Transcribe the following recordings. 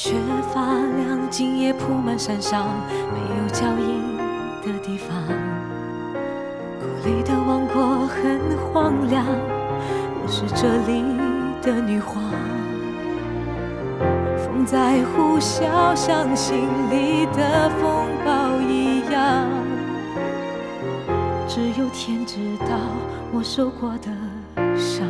雪发亮，今夜铺满山上没有脚印的地方。孤立的王国很荒凉，我是这里的女皇。风在呼啸，像心里的风暴一样。只有天知道我受过的伤。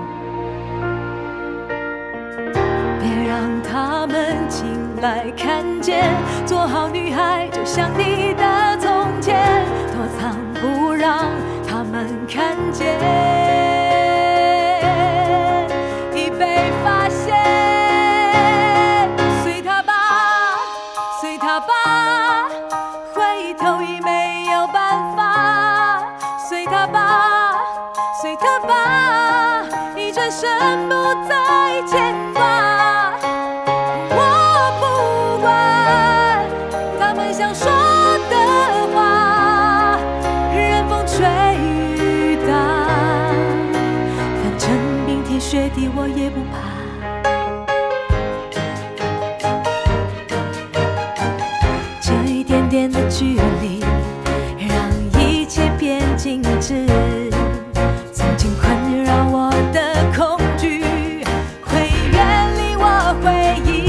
让他们进来看见，做好女孩就像你的从前，躲藏不让他们看见，已被发现。随他吧，随他吧，回头已没有办法。随他吧，随他吧，一转身不再牵挂。想说的话，任风吹雨打，反正冰天雪地我也不怕。这一点点的距离，让一切变静止。曾经困扰我的恐惧，会远离我回忆。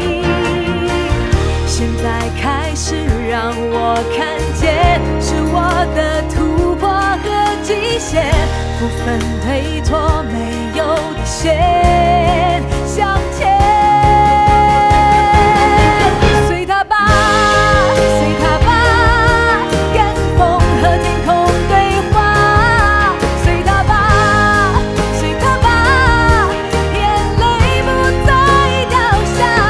现在开始让我看见，是我的突破和极限，不分对错，没有底线，向前。随他吧，随他吧，跟风和天空对话。随他吧，随他吧，眼泪不再掉下。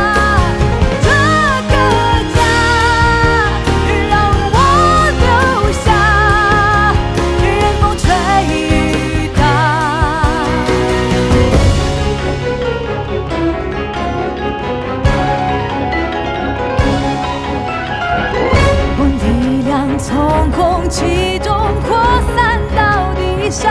从空气中扩散到地上，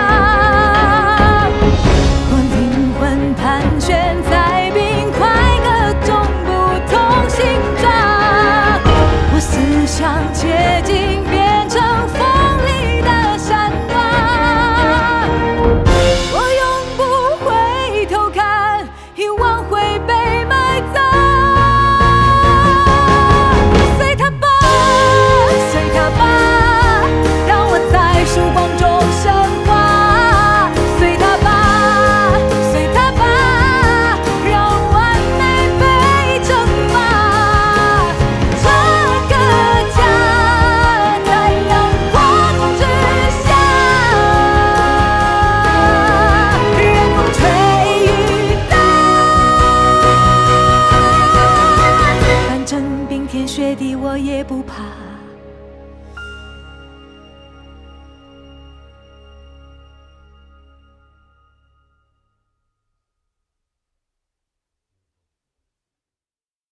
我灵魂盘旋在冰块，各种不同形状。我思想接近，变成锋利的闪光。我永不回头看，遗忘会被埋葬。曙光中升华，随他吧，随他吧，让完美被蒸发。这个家在阳光之下，任风吹雨打，反正冰天雪地我也不怕。